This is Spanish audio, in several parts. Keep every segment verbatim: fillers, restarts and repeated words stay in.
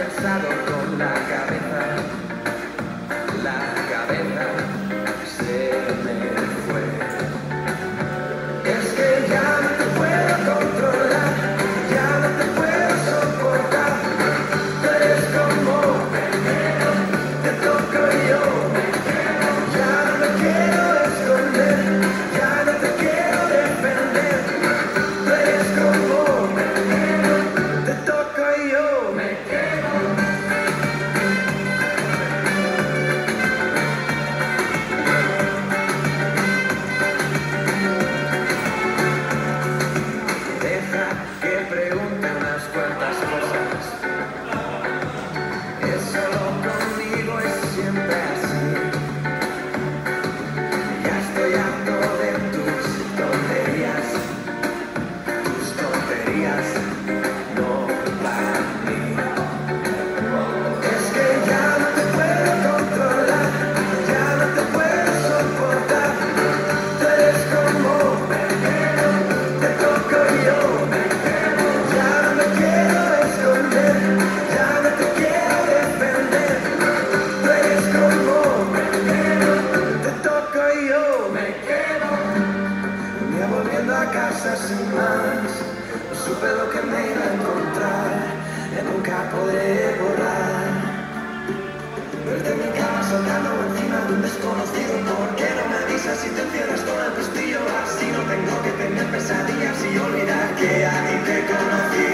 pensado con la cabeza, la cabeza se me fue. Es que ya no te puedo controlar, ya no te puedo soportar. Tú eres como veneno, te toco yo. Ya no me quiero esconder, ya no te quiero defender. Tú eres como veneno, te toco yo. Me quedo. Deja que pregunte unas cuantas cosas. Es solo conmigo, es siempre así. Ya estoy harto de tus tonterías, tus tonterías, no para mí. Es que ya no te puedo controlar, ya no te puedo soportar. Tú eres como veneno, te toco yo. Ya no me quiero esconder, ya no te quiero defender. Tú eres como veneno, te toco yo. Me quedo. Un día volviendo a casa sin más, no supe lo que me iba a encontrar, que nunca podré borrar. Verte en mi cama saltando encima de un desconocido. ¿Por qué no me avisas si te encierras todo el pestillo? Así no tengo que tener pesadillas y olvidar que a ti te conocí.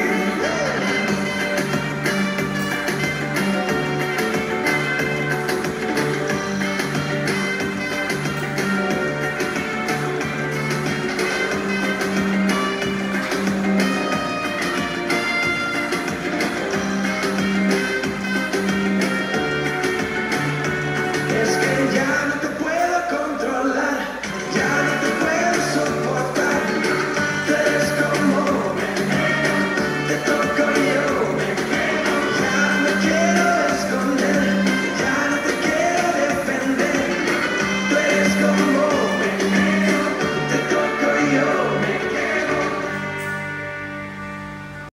Es que ya no te puedo controlar, ya no te puedo soportar. Tú eres como veneno, te toco yo. Ya no me quiero esconder, ya no te quiero defender. Tú eres como